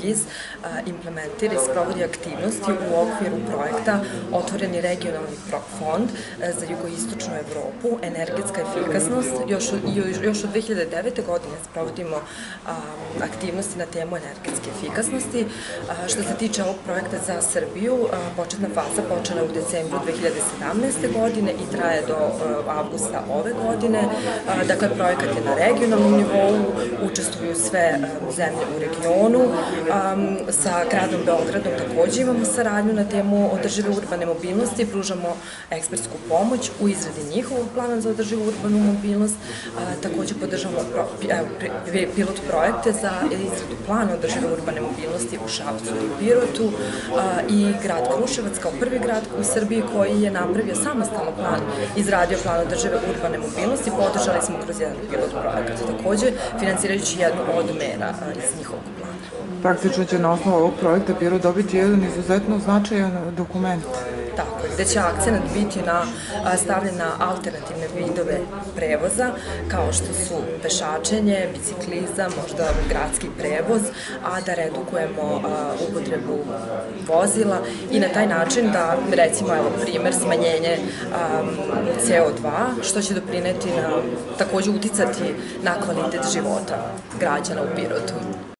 GIZ implementira i sprovodi aktivnosti u okviru projekta Otvoreni regionalni fond za jugoistočnu Evropu, energetska efikasnost. Još od 2009. godine sprovodimo aktivnosti na temu energetske efikasnosti. Što se tiče ovog projekta za Srbiju, početna faza počela u decembru 2017. godine i traje do avgusta ove godine. Dakle, projekat je na regionalnom nivou, učestvuju sve zemlje u regionu. Sa gradom Beogradom takođe imamo saradnju na temu održive urbane mobilnosti, pružamo ekspertsku pomoć u izradi njihovog plana za održivu urbanu mobilnost. Takođe podržamo pilot projekte za izradu plana održive urbane mobilnosti u Šapcu i Pirotu i grad Kruševac kao prvi grad u Srbiji koji je napravio samostalno plan, izradio plan održive urbane mobilnosti, podržali smo kroz jedan pilot projekat. Takođe, finansirajući jednu od mera iz njihovog plana. Praktično će na osnovu ovog projekta Pirot dobiti jedan izuzetno značajan dokument. Tako je, gde će akcenat biti stavljen na alternativne vidove prevoza, kao što su pešačenje, biciklizam, možda gradski prevoz, a da redukujemo upotrebu vozila i na taj način da, recimo, evo primer, smanjenje CO2, što će doprineti takođe uticati na kvalitet života građana u Pirotu.